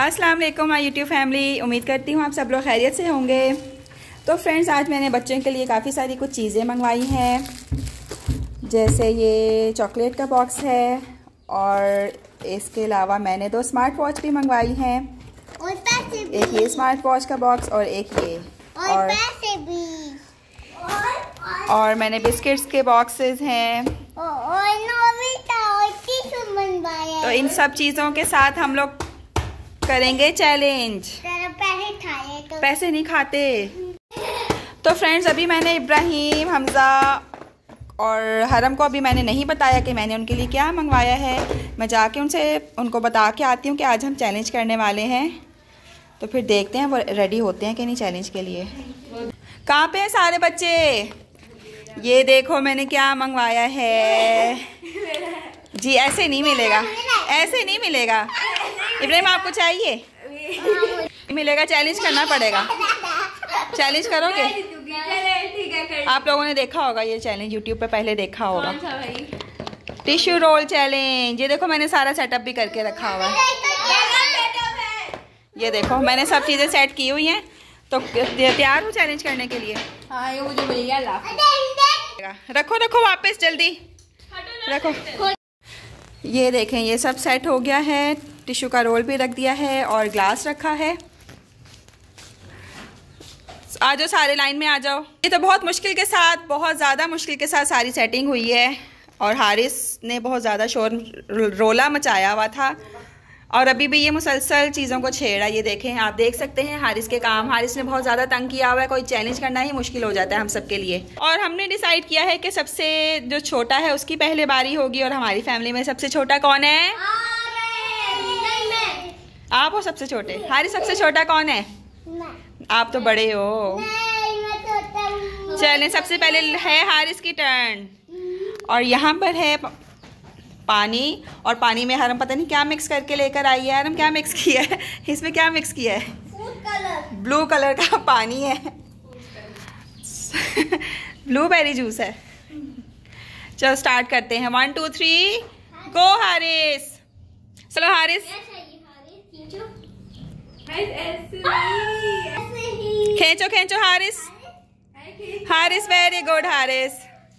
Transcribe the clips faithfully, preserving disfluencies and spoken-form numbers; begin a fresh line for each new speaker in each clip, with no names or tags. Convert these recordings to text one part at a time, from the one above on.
अस्सलाम वालेकुम my YouTube family. उम्मीद करती हूँ आप सब लोग खैरियत से होंगे। तो फ्रेंड्स, आज मैंने बच्चों के लिए काफ़ी सारी कुछ चीज़ें मंगवाई हैं, जैसे ये चॉकलेट का बॉक्स है और इसके अलावा मैंने दो स्मार्ट वॉच भी मंगवाई हैं,
और पैसे भी।
एक ये स्मार्ट वॉच का बॉक्स और एक ये
और, और पैसे भी। और, और,
और मैंने बिस्किट्स के बॉक्सेस हैं
और, और नोबिता और टिश्यू बनवाया।
तो इन सब चीज़ों के साथ हम लोग करेंगे चैलेंज।
पैसे खाए तो
पैसे नहीं खाते। तो फ्रेंड्स, अभी मैंने इब्राहिम, हमज़ा और हरम को अभी मैंने नहीं बताया कि मैंने उनके लिए क्या मंगवाया है। मैं जाके उनसे उनको बता के आती हूँ कि आज हम चैलेंज करने वाले हैं। तो फिर देखते हैं वो रेडी होते हैं कि नहीं चैलेंज के लिए। कहाँ पे हैं सारे बच्चे? ये देखो मैंने क्या मंगवाया है जी। ऐसे नहीं मिलेगा, ऐसे नहीं मिलेगा। इब्राहिम, आपको चाहिए? मिलेगा, चैलेंज करना पड़ेगा। चैलेंज करोगे? आप लोगों ने देखा होगा ये चैलेंज, यूट्यूब पे पहले देखा होगा। Tissue roll challenge. ये देखो मैंने सारा सेटअप भी करके रखा हुआ है। ये देखो मैंने सब चीज़ें सेट की हुई हैं। तो तैयार हूँ चैलेंज करने के लिए।
हाँ, ये मुझे भैया ला।
रखो रखो वापस, जल्दी रखो। ये देखें, ये सब सेट हो गया है। टिश्यू का रोल भी रख दिया है और ग्लास रखा है। आ जाओ, सारे लाइन में आ जाओ। ये तो बहुत मुश्किल के साथ, बहुत ज़्यादा मुश्किल के साथ सारी सेटिंग हुई है और हारिस ने बहुत ज़्यादा शोर रोला मचाया हुआ था और अभी भी ये मुसलसल चीज़ों को छेड़ा। ये देखें, आप देख सकते हैं हारिस के काम। हारिस ने बहुत ज़्यादा तंग किया हुआ है। कोई चैलेंज करना ही मुश्किल हो जाता है हम सब के लिए। और हमने डिसाइड किया है कि सबसे जो छोटा है उसकी पहले बारी होगी। और हमारी फैमिली में सबसे छोटा कौन है? आप हो सबसे छोटे। हारिस, सबसे छोटा कौन है? आप तो बड़े हो। चलें, सबसे पहले है हारिस की टर्न। और यहाँ पर है पानी, और पानी में हरम पता नहीं क्या मिक्स करके लेकर आई है। हरम, क्या मिक्स किया है इसमें? क्या मिक्स किया है? ब्लू कलर का पानी है। ब्लूबेरी जूस है। चलो स्टार्ट करते हैं। One two three go Haris. चलो हारिस, खींचो खींचो हारिस। Haris, very good Haris.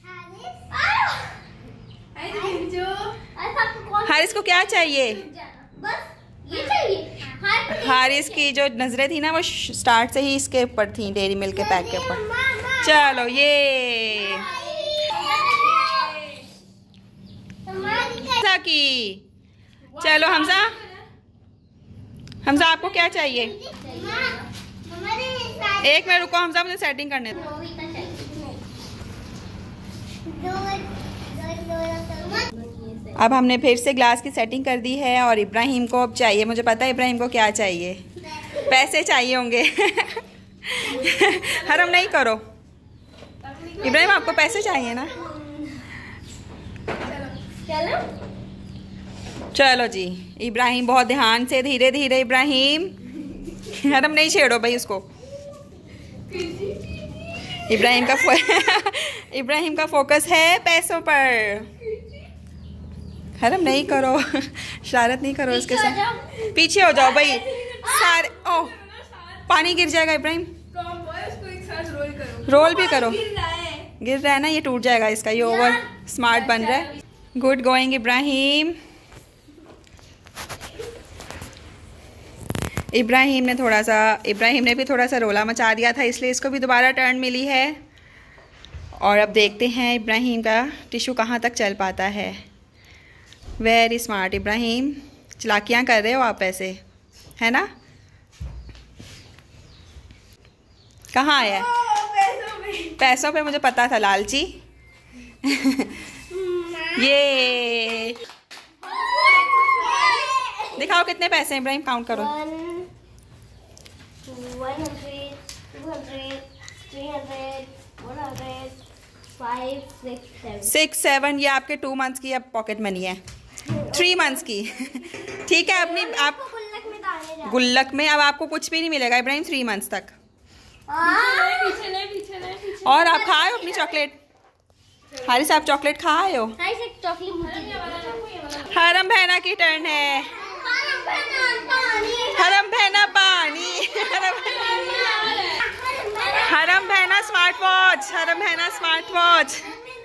हारिस को क्या चाहिए?
ये चाहिए।
हारिस की जो नजरें थी ना वो स्टार्ट से ही इसके ऊपर थी, डेयरी मिल्क के पैक के ऊपर। चलो ये हमजा की। चलो हमजा, हमजा आपको क्या चाहिए? एक मिनट रुको हमजा, मुझे सेटिंग करने दो। अब हमने फिर से ग्लास की सेटिंग कर दी है और इब्राहिम को अब चाहिए, मुझे पता है इब्राहिम को क्या चाहिए। पैसे चाहिए होंगे। हरम नहीं करो। इब्राहिम, आपको पैसे चाहिए ना?
चलो
चलो जी। इब्राहिम बहुत ध्यान से, धीरे धीरे। इब्राहिम, हरम नहीं छेड़ो भाई उसको। इब्राहिम का इब्राहिम का फोकस है पैसों पर। हरम नहीं करो, शरारत नहीं करो उसके साथ। पीछे हो जाओ भाई सारे। ओह, पानी गिर जाएगा इब्राहिम। रोल भी करो। गिर रहा है ना, ये टूट जाएगा इसका। ये ओवर स्मार्ट बन रहा है। Good going Ibrahim. इब्राहिम ने थोड़ा सा इब्राहिम ने भी थोड़ा सा रोला मचा दिया था, इसलिए इसको भी दोबारा टर्न मिली है। और अब देखते हैं इब्राहिम का टिश्यू कहाँ तक चल पाता है। वेरी स्मार्ट इब्राहिम, चालाकियाँ कर रहे हो आप ऐसे, है ना? कहाँ आया? पैसों पे मुझे पता था, लालची। ये दिखाओ कितने पैसे हैं इब्राहिम, काउंट करो। Six seven. ये आपके टू मंथ्स की अब पॉकेट मनी है। थ्री मंथ्स की। ठीक है, अपनी आप गुल्लक में अब आपको कुछ भी नहीं मिलेगा इब्राहिम थ्री मंथ्स तक। और आप खाए हो अपनी चॉकलेट? हारिस, आप चॉकलेट खाए हो?
चॉकलेट।
हरम बहना की टर्न है। हरम बहना पानी, हरम बहना स्मार्ट वॉच, हरम बहना स्मार्ट वॉच।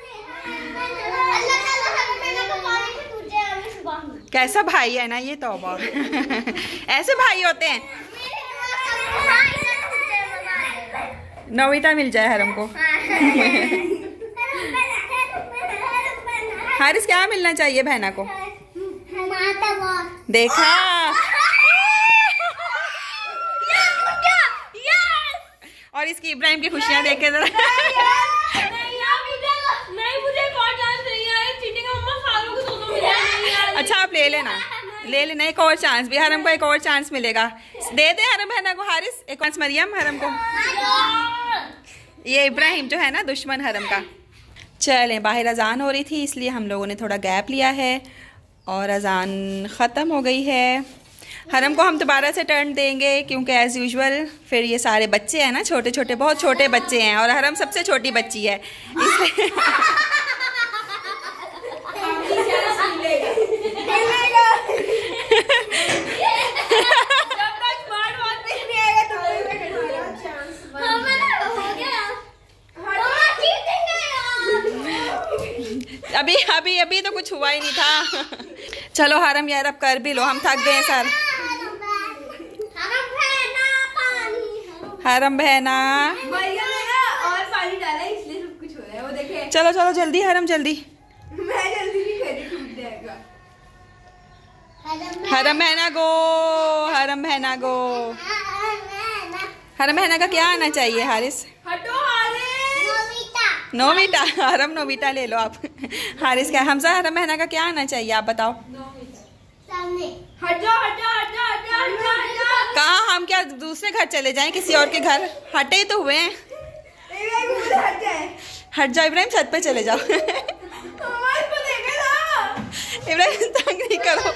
कैसा भाई है ना ये, तौबा। ऐसे भाई होते हैं। नोविता मिल जाए हरम को। हारिस क्या मिलना चाहिए बहना को? देखा, और इसकी इब्राहिम की खुशियां देखे जरा। अच्छा आप ले लेना, ले लेना एक और चांस भी, हरम को एक और चांस मिलेगा। दे दे हरम बहना को हारिस, एक चांस मरियम हरम को। ये इब्राहिम जो है ना दुश्मन हरम का। चलें, बाहर अजान हो रही थी इसलिए हम लोगों ने थोड़ा गैप लिया है और अजान ख़त्म हो गई है। हरम को हम दोबारा से टर्न देंगे क्योंकि एज़ यूजुअल फिर ये सारे बच्चे हैं ना, छोटे छोटे, बहुत छोटे बच्चे हैं और हरम सबसे छोटी बच्ची है इसलिए। अभी अभी अभी तो कुछ हुआ ही नहीं था। चलो हरम यार अब कर भी लो, हम थक गए सर। हरम बहना
और पानी डाला इसलिए सब कुछ हो रहा है, वो देखे।
चलो चलो जल्दी हरम जल्दी।
मैं जल्दी नहीं कह रही, टूट जाएगा।
हरम बहना गो, हरम बहना गो। हरम बहना का क्या आना चाहिए हारिस?
हटो हारिस।
नोविता, हरम नोविता ले लो आप। हारिस क्या? हमजा हरम बहना का क्या आना चाहिए आप बताओ।
हट जाओ हट जाओ हट जाओ हट जाओ हट जाओ हट जाओ।
कहाँ, हम क्या दूसरे घर चले जाएं, किसी और के घर? हटे ही तो हुए हैं।
हट जाए,
हट जाओ इब्राहिम, छत पे चले जाओ। इब्राहिम तंग नहीं करो।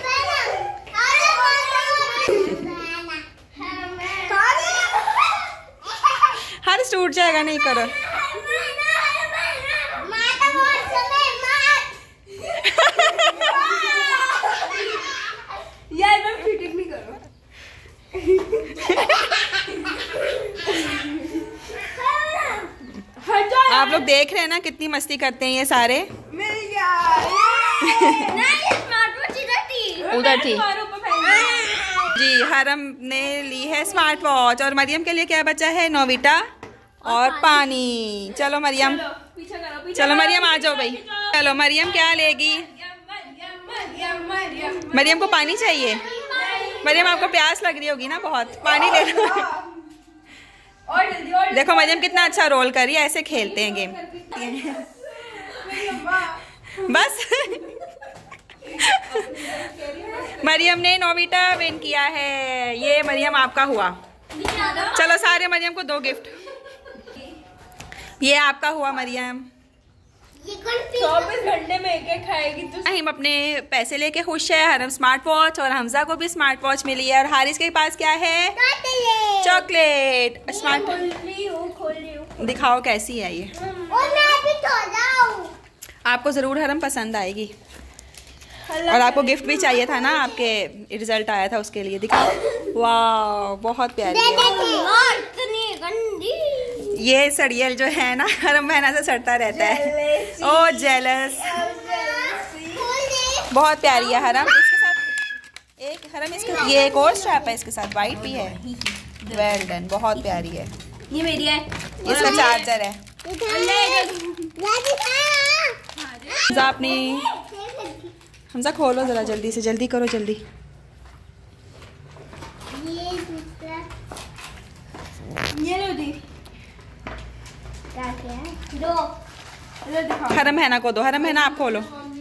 हारिस टूट जाएगा, नहीं करो।
यार मैं फिटिंग नहीं करो।
आप लोग देख रहे हैं ना कितनी मस्ती करते हैं ये सारे। उधर थी जी। हरम ने ली है स्मार्ट वॉच और मरियम के लिए क्या बचा है? नोविटा और पानी। चलो मरियम, चलो मरियम आ जाओ भाई। चलो मरियम क्या लेगी? मरियम को पानी चाहिए। मरियम आपको प्यास लग रही होगी ना बहुत, पानी ले लो।
और जल्दी और
देखो मरियम कितना अच्छा रोल कर रही है, ऐसे खेलते हैं गेम। बस मरियम ने नोविटा विन किया है। ये मरियम आपका हुआ। चलो सारे मरियम को दो गिफ्ट। ये आपका हुआ मरियम।
चौबीस घंटे में एक एक खाएगी तो।
हम अपने पैसे लेके खुश है। हरम स्मार्ट वॉच और हमजा को भी स्मार्ट वॉच मिली है और हारिस के पास क्या है? चॉकलेट। स्मार्ट
खोल रही हूँ खोल रही हूँ।
दिखाओ कैसी है ये।
और मैं भी तो जाऊँ।
आपको जरूर हरम पसंद आएगी और आपको गिफ्ट भी चाहिए था ना, आपके रिजल्ट आया था उसके लिए। दिखाओ, वाह बहुत प्यारी है।
इतनी गंदी।
ये सड़ियल जो है ना हरम बहना से सड़ता रहता है। ओ जेलस, बहुत प्यारी है हरम। इसके साथ एक हरम इसके ये एक और स्ट्रैप है इसके साथ, वाइट भी है। वेल डन, बहुत प्यारी है।
ये मेरी है,
इसका चार्जर है। हमजा अपनी हमजा खोलो जरा, जल्दी से, जल्दी करो जल्दी।
ये लो दी।
दो।
हरम बहना को दो। हरम बहना आप खोलो।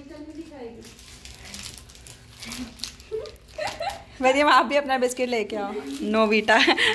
मरियम आप भी अपना बिस्किट लेके आओ। नोविटा।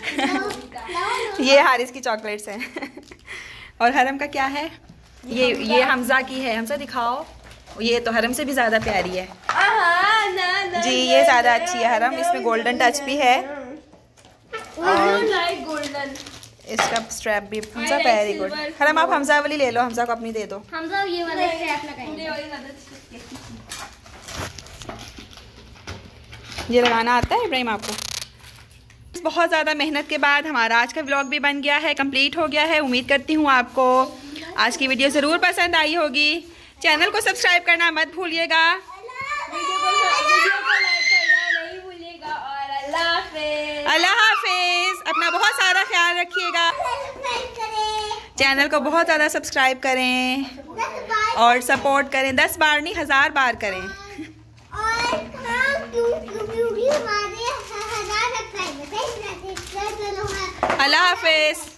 ये हारिस की चॉकलेट्स हैं। और हरम का क्या है? ये ये हमजा की है। हमजा दिखाओ, ये तो हरम से भी ज्यादा प्यारी है।
आहा, ना, ना,
जी ये ज्यादा अच्छी है हरम, इसमें गोल्डन टच भी है और
गोल्डन।
इसका स्ट्रैप भी। Hamza very good. हरम आप हमजा वाली ले लो, हमजा को अपनी दे दो।
हम सब ये वाला स्ट्रैप लगाएंगे।
ये लगाना आता है इब्राहिम आपको? बहुत ज़्यादा मेहनत के बाद हमारा आज का व्लॉग भी बन गया है, कंप्लीट हो गया है। उम्मीद करती हूँ आपको आज की वीडियो ज़रूर पसंद आई होगी। चैनल को सब्सक्राइब करना मत भूलिएगा,
वीडियो को वीडियो को लाइक करना नहीं भूलिएगा और अल्लाह हाफिज़।
अल्लाह हाफिज़। अपना बहुत सारा ख्याल रखिएगा। चैनल को बहुत ज़्यादा सब्सक्राइब करें और सपोर्ट करें। दस बार नहीं, हज़ार बार करें। अल्लाह हाफिज़।